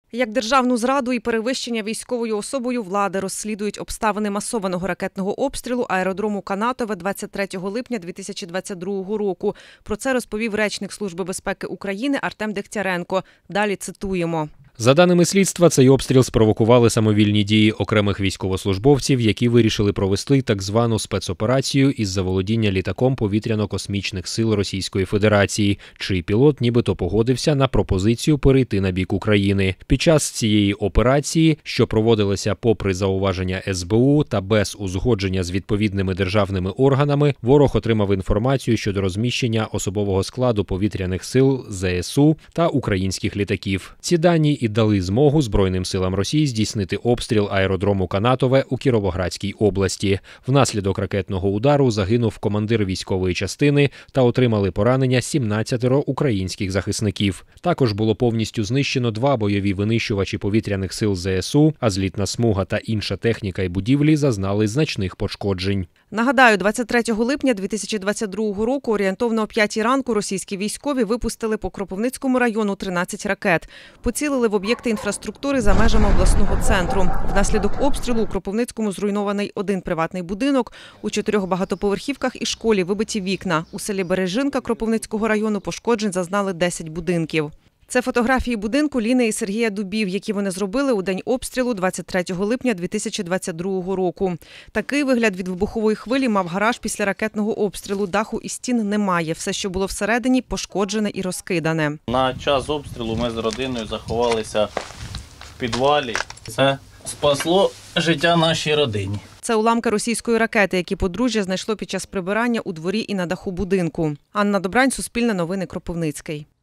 Як державну зраду і перевищення військовою особою влади розслідують обставини масованого ракетного обстрілу аеродрому Канатове 23 липня 2022 року. Про це розповів речник Служби безпеки України Артем Дегтяренко. Далі цитуємо. За даними слідства, цей обстріл спровокували самовільні дії окремих військовослужбовців, які вирішили провести так звану спецоперацію із заволодіння літаком повітряно-космічних сил Російської Федерації, чий пілот нібито погодився на пропозицію перейти на бік України. Під час цієї операції, що проводилася попри зауваження СБУ та без узгодження з відповідними державними органами, ворог отримав інформацію щодо розміщення особового складу повітряних сил ЗСУ та українських літаків. Ці дані і дали змогу Збройним силам Росії здійснити обстріл аеродрому Канатове у Кіровоградській області. Внаслідок ракетного удару загинув командир військової частини та отримали поранення 17 українських захисників. Також було повністю знищено 2 бойові винищувачі повітряних сил ЗСУ, а злітна смуга та інша техніка і будівлі зазнали значних пошкоджень. Нагадаю, 23 липня 2022 року орієнтовно о 5 ранку російські військові випустили по Кропивницькому району 13 ракет. Поцілили в об'єкти інфраструктури за межами обласного центру. Внаслідок обстрілу у Кропивницькому зруйнований 1 приватний будинок, у 4 багатоповерхівках і школі вибиті вікна. У селі Бережинка Кропивницького району пошкоджень зазнали 10 будинків. Це фотографії будинку Ліни і Сергія Дубів, які вони зробили у день обстрілу 23 липня 2022 року. Такий вигляд від вибухової хвилі мав гараж після ракетного обстрілу. Даху і стін немає. Все, що було всередині, пошкоджене і розкидане. На час обстрілу ми з родиною заховалися в підвалі. Це спасло життя нашій родині. Це уламки російської ракети, які подружжя знайшло під час прибирання у дворі і на даху будинку. Анна Добрань, Суспільне новини, Кропивницький.